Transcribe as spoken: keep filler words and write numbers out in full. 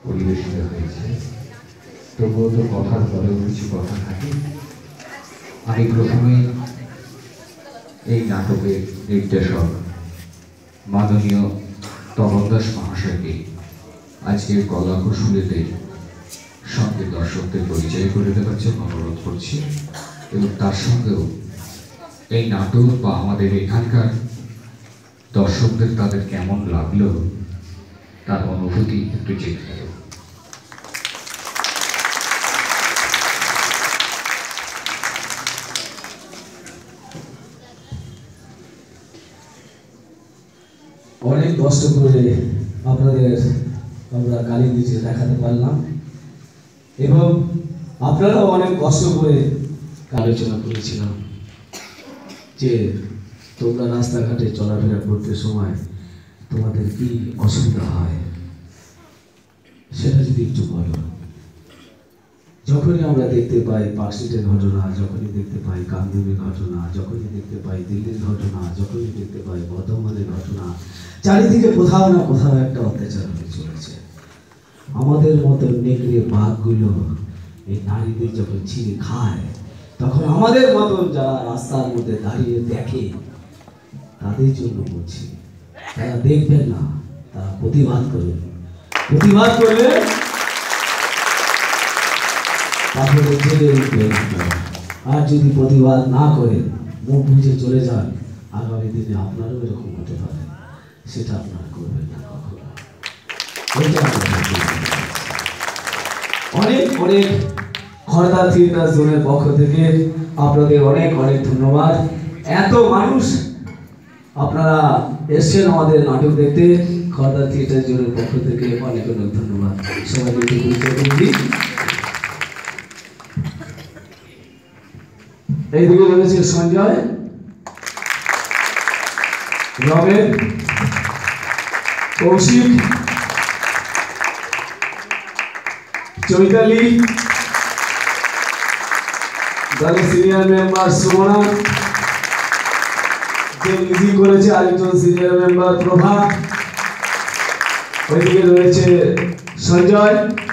পরিবেশিত হয়েছে, তবুও তো কথার পরেও কিছু কথা থাকে। আমি প্রথমে এই নাটকের নির্দেশক মাননীয় তপন দাস মহাশয়কে আজকের কলা কুশলীদের সঙ্গে দর্শকদের পরিচয় করে দেওয়ার জন্য অনুরোধ করছি, এবং তার সঙ্গেও এই নাটক বা আমাদের এখানকার দর্শকদের তাদের কেমন লাগলো তার অনুভূতি একটু জেনে নেব। অনেক কষ্ট করে আপনাদের আমরা কালীদিকে দেখাতে পারলাম, এবং আপনারাও অনেক কষ্ট করে আলোচনা করেছিলাম যে তোমরা রাস্তাঘাটে চলাফেরা করতে সময় তোমাদের কি অসুবিধা হয় সেটা যদি একটু বলো। যখনই আমরা দেখতে পাই পার্কস্ট্রিটের ঘটনা, যখনই দেখতে পাই কামরূপের ঘটনা, যখনই দেখতে পাই দিল্লির ঘটনা, যখনই দেখতে পাই বর্ধমানের ঘটনা, চারিদিকে কোথাও না কোথাও একটা অত্যাচার হয়ে চলেছে। আমাদের মতো নেকড়ে বাঘগুলো এই নারীদের যখন ছিঁড়ে খায়, তখন আমাদের মতন যারা রাস্তার মধ্যে দাঁড়িয়ে দেখে তাদের জন্য বলছি, তারা দেখবেন না, তারা প্রতিবাদ করবেন। প্রতিবাদ করলে তারপরে জেলে উঠবেন। আর যদি প্রতিবাদ না করে মুখ বুঝে চলে যান, আগামী দিনে আপনারও এরকম হতে পারে, সেটা আপনারা করবেন না কখনো। অনেক অনেক খড়দা থিয়েটার জোনের পক্ষ থেকে আপনাদের অনেক অনেক ধন্যবাদ। এত মানুষ আপনারা এসছেন আমাদের নাটক দেখতে, খড়দা থিয়েটার জোনের পক্ষ থেকে অনেক অনেক ধন্যবাদ। সবাইকে পরিচয় করে দিই। এইদিকে রয়েছে সঞ্জয়, রমেন, কৌশিক, চৈতালি, দলের সিনিয়র মেম্বার সুমনা, যে মিউজিক করেছে আরেকজন সিনিয়র মেম্বার প্রভা, ওইদিকে রয়েছে সঞ্জয়।